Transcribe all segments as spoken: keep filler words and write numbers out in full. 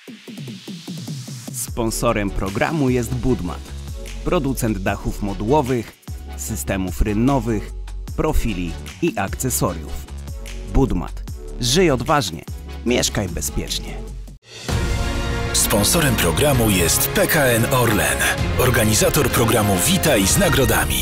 Sponsorem programu jest Budmat, producent dachów modułowych, systemów rynnowych, profili i akcesoriów. Budmat. Żyj odważnie, mieszkaj bezpiecznie. Sponsorem programu jest P K N Orlen, organizator programu Witaj z nagrodami.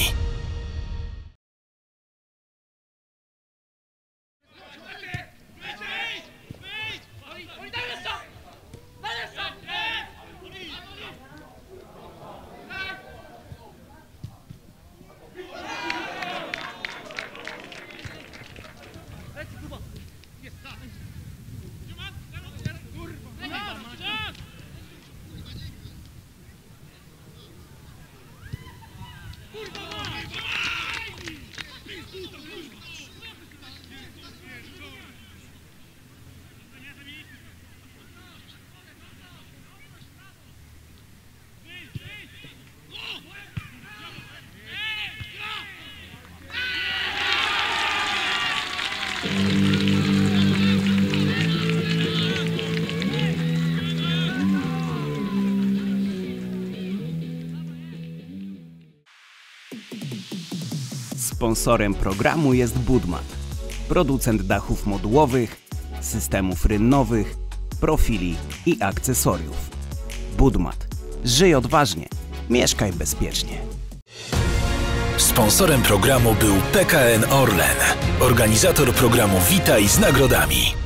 Sponsorem programu jest Budmat, producent dachów modułowych, systemów rynnowych, profili i akcesoriów. Budmat. Żyj odważnie, mieszkaj bezpiecznie. Sponsorem programu był P K N Orlen, organizator programu Witaj z nagrodami.